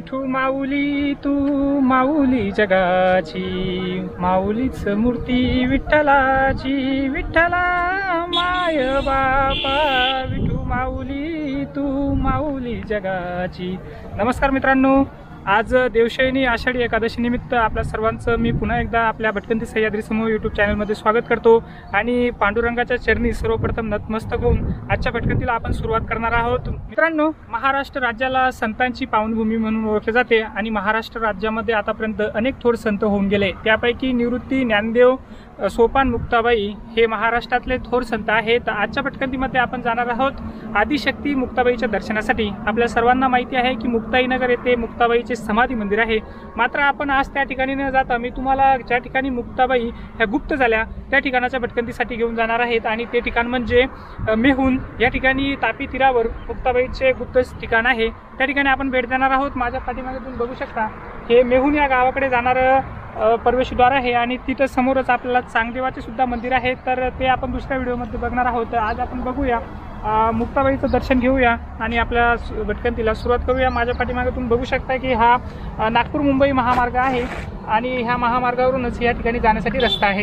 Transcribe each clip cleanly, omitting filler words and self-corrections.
विठू माऊली तू माऊली जगाची, माऊलीच मूर्ती विठ्ठलाची, विठ्ठला माय बापा विठू माऊली तू माऊली जगाची। नमस्कार मित्रांनो, आज देवशयनी आषाढी एकादशी निमित्त आपल्या सर्वांचं मी पुन्हा एकदा आपल्या भटकंती सह्याद्री समूह यूट्यूब चॅनलमध्ये स्वागत करतो आणि पांडुरंगाच्या चरणी सर्वप्रथम नतमस्तक होऊन आजच्या भटकंतीला आपण सुरुवात करणार आहोत। मित्रांनो, महाराष्ट्र राज्याला संतांची पावनभूमी म्हणून ओळखले जाते आणि महाराष्ट्र राज्यामध्ये आतापर्यंत अनेक थोर संत होऊन गेले। त्यापैकी निवृत्ती, ज्ञानदेव, सोपान, मुक्ताबाई हे महाराष्ट्रातले थोर संत आहेत। आजच्या भटकंतीमध्ये आपण जाणार आहोत आदिशक्ती मुक्ताबाईच्या दर्शनासाठी। आपल्या सर्वांना माहिती आहे की मुक्ताईनगर येथे मुक्ताबाईचे समाधी मंदिर आहे, मात्र आपण आज त्या ठिकाणी न जाता मी तुम्हाला ज्या ठिकाणी मुक्ताबाई ह्या गुप्त झाल्या त्या ठिकाणाच्या भटकंतीसाठी घेऊन जाणार आहेत आणि ते ठिकाण म्हणजे मेहून। या ठिकाणी तापी तीरावर मुक्ताबाईचे गुप्त ठिकाण आहे, त्या ठिकाणी आपण भेट देणार आहोत। माझ्या पाठीमागे तुम्ही बघू शकता हे मेहून या गावाकडे जाणारं प्रवेशद्वार आहे आणि तिथं समोरच आपल्याला चांगदेवाचे सुद्धा मंदिर आहे, तर ते आपण दुसऱ्या व्हिडिओमध्ये बघणार आहोत। आज आपण बघूया मुक्ताबाईचं दर्शन घेऊया आणि आपल्या भटकंतीला सुरुवात करूया। माझ्या पाठीमागे तुम्ही बघू शकता की हा नागपूर मुंबई महामार्ग आहे आणि ह्या महामार्गावरूनच या ठिकाणी जाण्यासाठी रस्ता आहे।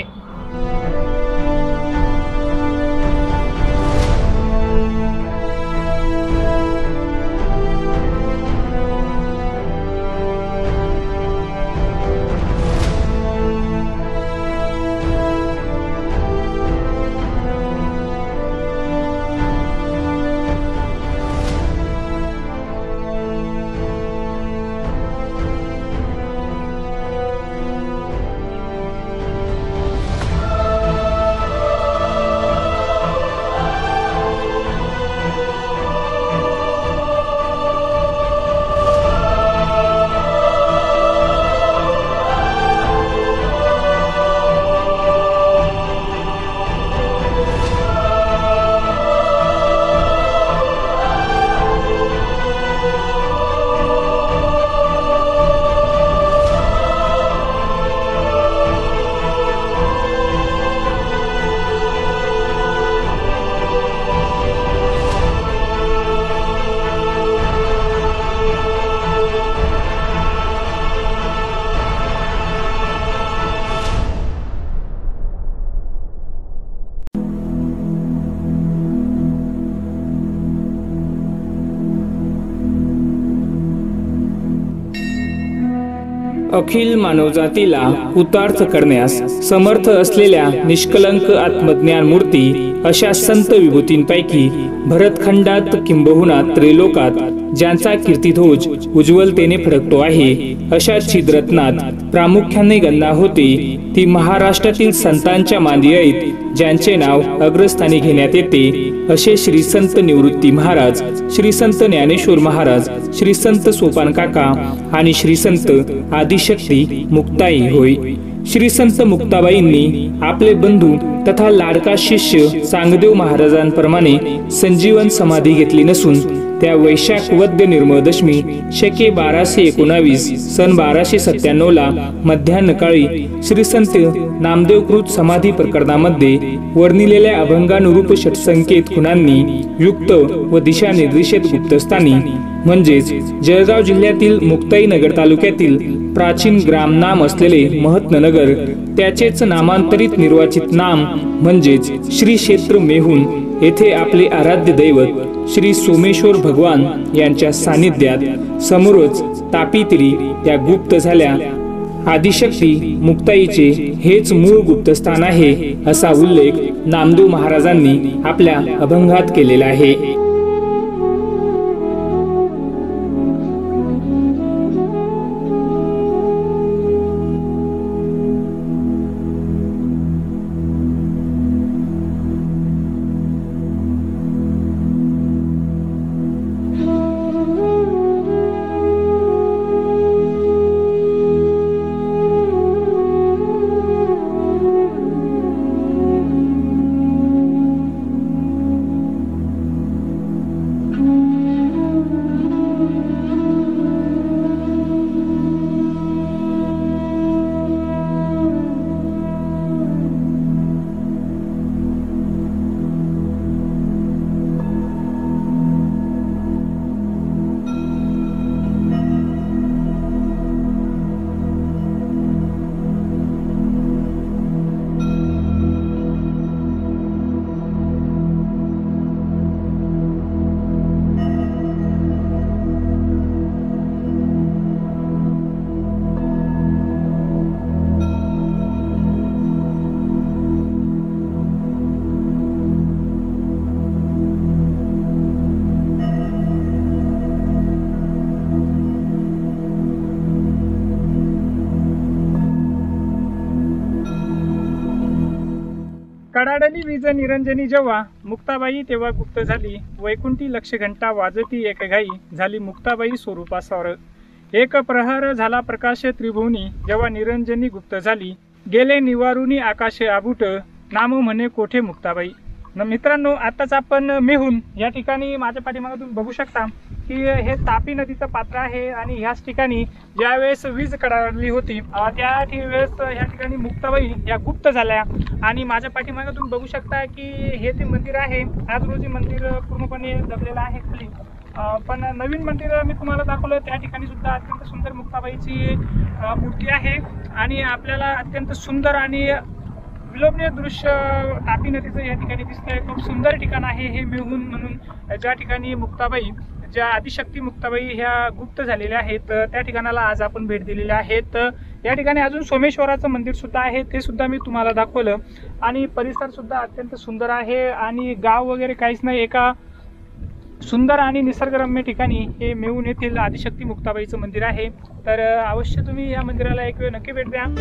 अखिल मानवजातीला उतार्थ करण्यास समर्थ असलेल्या निष्कलंक आत्मज्ञान मूर्ती अशा संत विभूतींपैकी भरतखंडात किंबहुना त्रैलोकात ज्यांचा कीर्तिध्वज उज्ज्वलतेने फडकतो आहे, अशा छिद्रत्नात प्रामुख्याने गणना होते ती महाराष्ट्रातील संतांच्या मांदियाईत ज्यांचे नाव अग्रस्थानी घेण्यात येते असे श्री संत निवृत्ती महाराज, श्री संत ज्ञानेश्वर महाराज, श्री संत सोपान काका आणि श्री संत आदिशक्ती मुक्ताई होय। श्री संत मुक्ताबाईंनी आपले बंधू तथा लाडका शिष्य चांगदेव महाराजांप्रमाणे संजीवन समाधी घेतली नसून त्या वैशाख वद्य निर्मळ दशमी शके 1219 सन 1297 ला मध्यान्ह काळी श्री संत नामदेवकृत समाधी प्रकरणामध्ये वर्णिलेल्या अभंगानुरूप षटसंकेत खुणांनी युक्त व दिशानिर्देशित गुप्तस्थानी म्हणजेच जळगाव जिल्ह्यातील मुक्ताईनगर तालुक्यातील प्राचीन ग्राम नाम असलेले महत्नगर, त्याचेच नामांतरित निर्वाचित नाम म्हणजेच श्री क्षेत्र मेहून येथे आपले आराध्य दैवत श्री सोमेश्वर भगवान यांच्या सानिध्यात समोरच तापीतिरी या गुप्त झाल्या आदिशक्ती मुक्ताईचे हेच मूळ गुप्तस्थान आहे, असा उल्लेख नामदेव महाराजांनी आपल्या अभंगात केलेला आहे। कडाडली वीज निरंजनी जेव्हा, मुक्ताबाई तेव्हा गुप्त झाली, वैकुंठी लक्ष घंटा वाजती एक घाई, झाली मुक्ताबाई स्वरूपासार. एक प्रहर झाला प्रकाश त्रिभुवनी, जेव्हा निरंजनी गुप्त झाली, गेले निवारुनी आकाश आबूट, नाम म्हणे कोठे मुक्ताबाई. मित्रांनो, आताच आपण मेहून या ठिकाणी माझ्या पाठीमागे तुम्ही बघू शकता की हे तापी नदीचं पात्र आहे आणि ह्याच ठिकाणी ज्यावेळेस वीज कडाडली होती त्या वेळेस ह्या ठिकाणी मुक्ताबाई या गुप्त झाल्या. आणि माझ्या पाठीमागे तुम्ही बघू शकता की हे ते मंदिर आहे. आज रोजी मंदिर पूर्णपणे दबलेलं आहे खाली, पण नवीन मंदिर मी तुम्हाला दाखवलं त्या ठिकाणी सुद्धा अत्यंत सुंदर मुक्ताबाईची मूर्ती आहे. आणि आपल्याला अत्यंत सुंदर आणि विलोभनीय दृश्य तापी नदीचं या ठिकाणी दिसतंय. खूप सुंदर ठिकाण आहे हे मेहून म्हणून, ज्या ठिकाणी मुक्ताबाई, ज्या आदिशक्ती मुक्ताबाई ह्या गुप्त झालेल्या आहेत त्या ठिकाणाला आज आपण भेट दिलेली आहेत. या ठिकाणी अजून सोमेश्वराचं मंदिर सुद्धा आहे, ते सुद्धा मी तुम्हाला दाखवलं. आणि परिसर सुद्धा अत्यंत सुंदर आहे आणि गाव वगैरे काहीच नाही, एका सुंदर आणि निसर्गरम्य ठिकाणी हे मेहून येथील आदिशक्ती मुक्ताबाईचं मंदिर आहे. तर अवश्य तुम्ही या मंदिराला एक वेळ नक्की भेट द्या.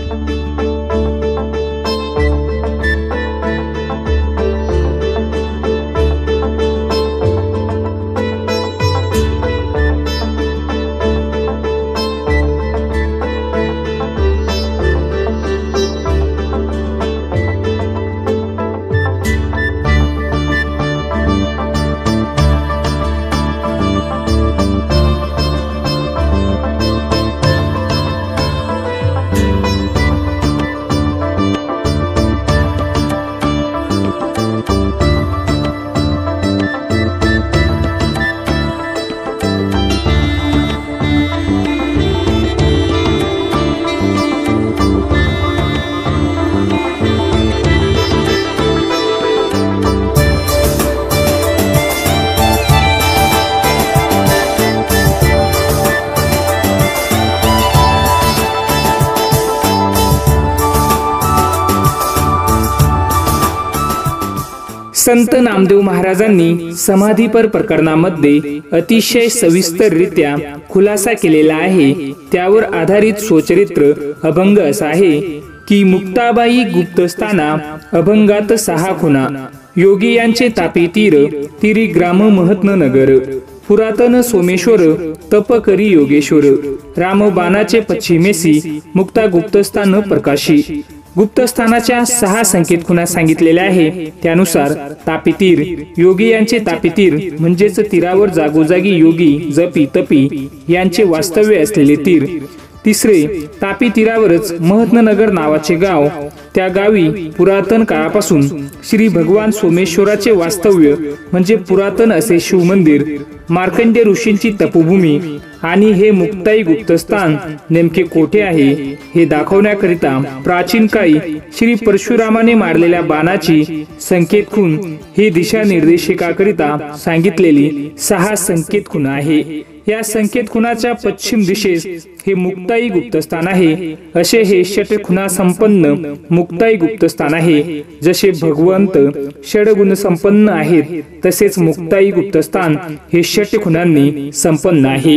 संत नामदेव महाराजांनी समाधीपर प्रकरणामध्ये अतिशय सविस्तररित्या खुलासा केलेला आहे. त्यावर आधारित स्वचरित्र अभंग असा आहे की मुक्ताबाई गुप्तस्थाना, अभंगात 6 खुना, योगी यांचे तापी तीर, तिरी ग्राम महत्न नगर, पुरातन सोमेश्वर, तप करी योगेश्वर, रामबाणाचे पश्चिमेसी, मुक्ता गुप्तस्थान प्रकाशी. गुप्तस्थानाच्या 6 संकेत खुणा सांगितलेल्या आहे. त्यानुसार तापीतीर, योगी यांचे तापीतीर म्हणजेच तीरावर जागोजागी योगी, जपी, तपी यांचे वास्तव्य असलेले तीर. तिसरे, तापी तीरावरच महत्नगर नावाचे गाव, त्या गावी पुरातन काळापासून श्री भगवान सोमेश्वराचे वास्तव्य म्हणजे पुरातन असे शिवमंदिर, मार्कंडेय ऋषींची तपोभूमी. आणि हे मुक्ताई गुप्तस्थान नेमके कोठे आहे हे दाखवण्याकरिता प्राचीन काळी श्री परशुरामाने मारलेल्या बाणाची संकेत खूण ही दिशा निर्देशिकाकरिता सांगितलेली 6 संकेत खूण आहे. या संकेत खुणाच्या पश्चिम दिशेस हे मुक्ताई गुप्तस्थान आहे. असे हे षटखुणा संपन्न मुक्ताई गुप्तस्थान आहे. जसे भगवंत षडगुण संपन्न आहेत तसेच मुक्ताई गुप्तस्थान हे षटखुणांनी संपन्न आहे.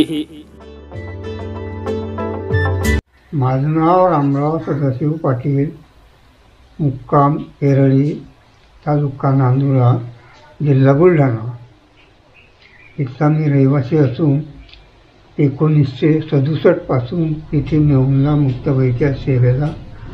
माझं नाव रामराव सदाशिव पाटील, मुक्काम केरळी, तालुका नांदुरा, जिल्हा बुलढाणा. इथला मी रहिवासी असून 1967 पासून इथे मेहुणला मुक्ताबाईच्या सेवेला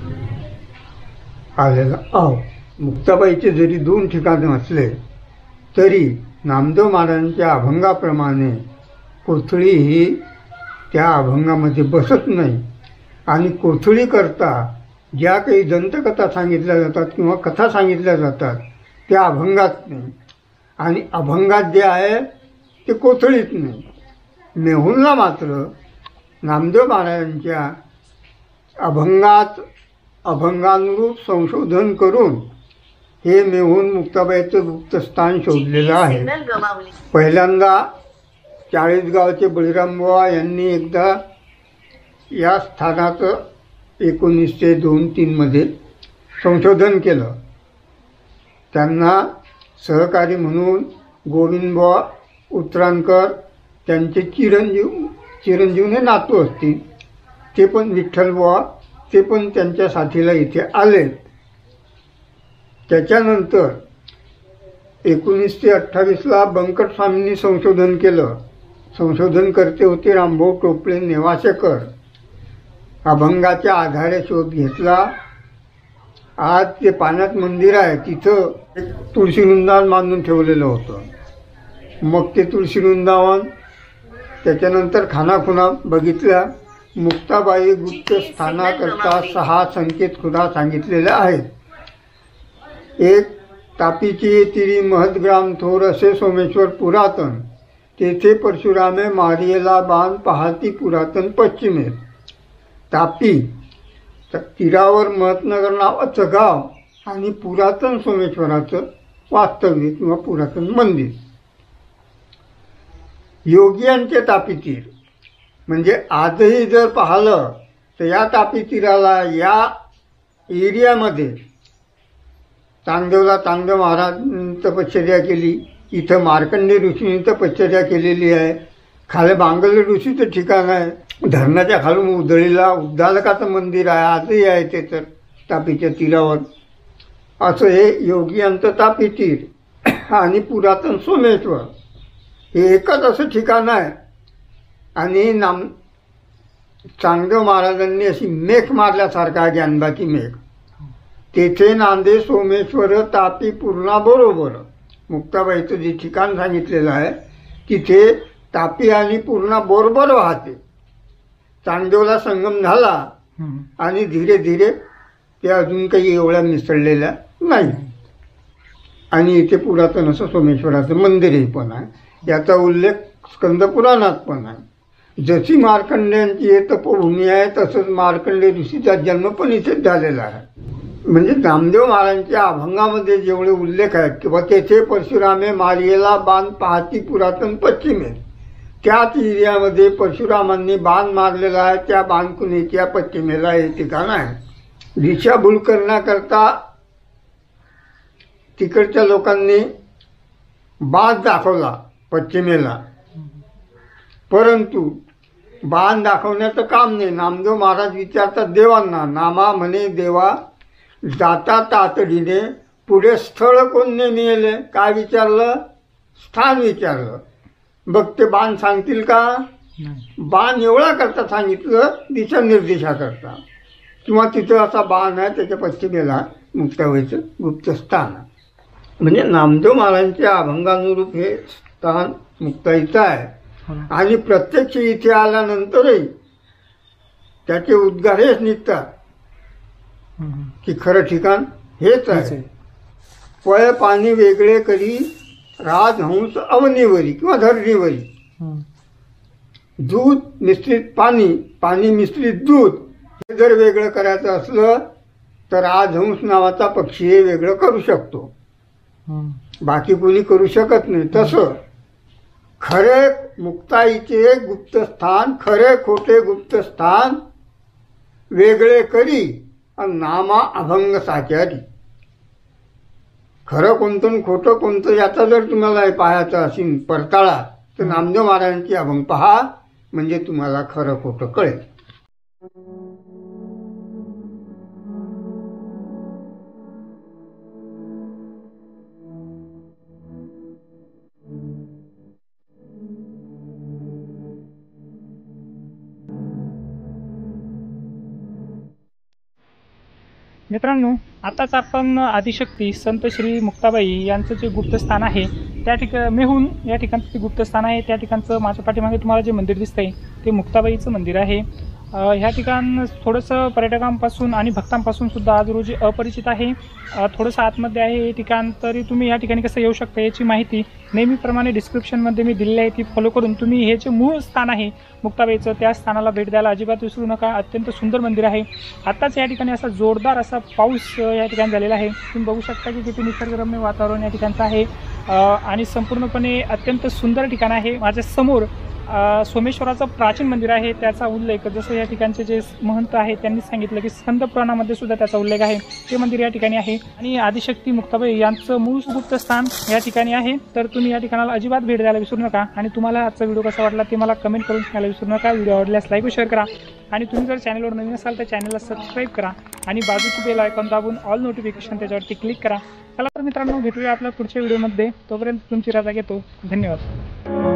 आलेला आहो. मुक्ताबाईचे जरी 2 ठिकाण असले तरी नामदेव महाराजांच्या अभंगाप्रमाणे कोथळी ही त्या अभंगामध्ये बसत नाही. आणि कोथळी करता ज्या काही दंतकथा सांगितल्या जातात किंवा कथा सांगितल्या जातात त्या अभंगात नाही, आणि अभंगात जे आहे ते कोथळीत नाही. मेहुणला मात्र नामदेव महाराजांच्या अभंगानुरूप संशोधन करून हे मेहुण मुक्ताबाईचं गुप्तस्थान शोधलेलं आहे. पहिल्यांदा चाळीसगावचे बळीरामबुवा यांनी एकदा या स्थानात 1902-03 मध्ये संशोधन केलं. त्यांना सहकारी म्हणून गोविंदबुवा उतरांकर, त्यांचे चिरंजीवने नातू असतील ते पण विठ्ठलबुवा, ते पण त्यांच्या साथीला इथे आले. त्याच्यानंतर 1928ला बंकट स्वामींनी संशोधन केलं. संशोधनकर्ते होते रामभाऊ टोपळे नेवासेकर. अभंगाच्या आधारे शोध घेतला. आज ते पाण्यात मंदिर आहे, तिथं एक तुळशी वृंदावन बांधून ठेवलेलं होतं. मग ते तुळशी वृंदावन, त्याच्यानंतर खानाखुणा बघितल्या. मुक्ताबाई गुप्त स्थानाकरता 6 संकेत खुणा सांगितलेल्या आहेत. एक, तापीची तिरी महदग्राम थोर असे सोमेश्वर पुरातन, तेथे परशुरामे मारियेला बाण पाहती पुरातन पश्चिमेत. तापी तीरावर महत्नगर नावाचं गाव आणि पुरातन सोमेश्वराचं वास्तव्य किंवा पुरातन मंदिर. योगियांचे तापी तीर म्हणजे आजही जर पाहिलं तर या तापी तीराला, या एरियामध्ये चांगदेवला चांगदेव महाराजांनी तपश्चर्या केली. इथं मार्कंडेय ऋषींनी तपश्चर्या केलेली आहे. खाली बांगल ऋषीचं ठिकाण आहे. धरणाच्या खालून उधळीला उद्दालकाचं मंदिर आहे, आजही आहे ते तर तापीच्या तीरावर. असं हे योगियांचं तापी तीर आणि पुरातन सोमेश्वर हे एकच असं ठिकाण आहे. आणि चांगदेव महाराजांनी अशी मेख मारल्यासारखा ज्ञानबाची मेख. तेथे नांदे सोमेश्वर तापी पूर्णा बरोबर. मुक्ताबाईचं जे ठिकाण सांगितलेलं आहे तिथे तापी आणि पूर्णा बरोबर वाहते. चांगदेवला संगम झाला आणि धीरे धीरे ते अजून काही एवढ्या मिसळलेल्या नाही. आणि इथे पुरातन असं सोमेश्वराचं मंदिरही पण आहे. याचा उल्लेख स्कंदपुराणात पण आहे. जशी मार्कंडेयांची तपोभूमी आहे तसंच मार्कंडेय ऋषीचा जन्म पण इथेच झालेला आहे. म्हणजे नामदेव महाराजांच्या अभंगामध्ये जेवढे उल्लेख आहेत किंवा तेथे परशुरामे मारियेला बाण पाहती पुरातन पश्चिमेत, त्याच एरियामध्ये परशुरामांनी बाण मारलेला आहे. त्या बाणकुणीच्या पश्चिमेला हे ठिकाण आहे. दिशाभूल करण्याकरता तिकडच्या लोकांनी बाण दाखवला पश्चिमेला, परंतु बाण दाखवण्याचं काम नाही. नामदेव महाराज विचारतात देवांना, नामा म्हणे देवा जाता तातडीने, पुढे स्थळ कोणने मिळेले. काय विचारलं? स्थान विचारलं. बघ ते बाण सांगतील का? बाण एवढा करता सांगितलं दिशानिर्देशा करता, किंवा तिथं असा बाण आहे त्याच्या पश्चिमेला मुक्ताबाईचं गुप्त स्थान आहे. म्हणजे नामदेव महाराजांच्या अभंगानुरूप हे स्थान मुक्ताईचं आहे. आणि प्रत्यक्ष इथे आल्यानंतरही त्याचे उद्गार हेच निघतात की खरं ठिकाण हेच आहे. पळ पाणी वेगळे करी राजहंस अवनीवरी किंवा धरणीवरी. दूध मिश्रित पाणी, पाणी मिश्रित दूध हे जर वेगळं करायचं असलं तर राजहंस नावाचा पक्षी हे वेगळं करू शकतो, बाकी कोणी करू शकत नाही. तसं खरे मुक्ताईचे गुप्तस्थान, खरे खोटे गुप्तस्थान वेगळे करी आणि नामा अभंग साचारी. खरं कोणतं खोटं कोणतं याचा जर तुम्हाला पाहायचं असेल परताळा तर नामदेव महाराजांची अभंग पहा, म्हणजे तुम्हाला खरं खोटं कळेल. मित्रांनो, आताच आपण आदिशक्ती संत श्री मुक्ताबाई यांचं जे गुप्तस्थान आहे त्या मेहून या ठिकाणचं जे गुप्तस्थान आहे त्या ठिकाणचं माझ्या पाठीमागे तुम्हाला जे मंदिर दिसतंय ते मुक्ताबाईचं मंदिर आहे. ह्या ठिकाण थोडंसं पर्यटकांपासून आणि भक्तांपासून सुद्धा आज रोजी अपरिचित आहे. थोडंसं आतमध्ये आहे हे ठिकाण. तरी तुम्ही या ठिकाणी कसं येऊ शकता याची माहिती नेहमीप्रमाणे डिस्क्रिप्शनमध्ये मी दिलेली आहे, ती फॉलो करून तुम्ही हे जे मूळ स्थान आहे मुक्ताबाईचं त्या स्थानाला भेट द्यायला अजिबात विसरू नका. अत्यंत सुंदर मंदिर आहे. आत्ताच या ठिकाणी असा जोरदार असा पाऊस या ठिकाणी झालेला आहे. तुम्ही बघू शकता की किती निसर्गरम्य वातावरण या ठिकाणचं आहे आणि संपूर्णपणे अत्यंत सुंदर ठिकाण आहे. माझ्या समोर सोमेश्वराचं प्राचीन मंदिर आहे त्याचा उल्लेख जसं या ठिकाणचे जे महंत आहे त्यांनी सांगितलं की स्कंद पुराणामध्ये सुद्धा त्याचा उल्लेख आहे. ते मंदिर या ठिकाणी आहे आणि आदिशक्ती मुक्ताबाई यांचं मूळ गुप्त स्थान या ठिकाणी आहे. तर तुम्ही या ठिकाणाला अजिबात भेट द्यायला विसरू नका. आणि तुम्हाला आजचा व्हिडिओ कसा वाटला ते मला कमेंट करून सांगायला विसरू नका. व्हिडिओ आवडल्यास लाईक व शेअर करा आणि तुम्ही जर चॅनलवर नवीन असाल तर चॅनलला सबस्क्राईब करा आणि बाजूची बेल आयकॉन दाबून ऑल नोटिफिकेशन त्याच्यावरती क्लिक करा. चला तर मित्रांनो, भेटूया आपल्या पुढच्या व्हिडिओमध्ये. तोपर्यंत तुमची रजा घेतो. धन्यवाद.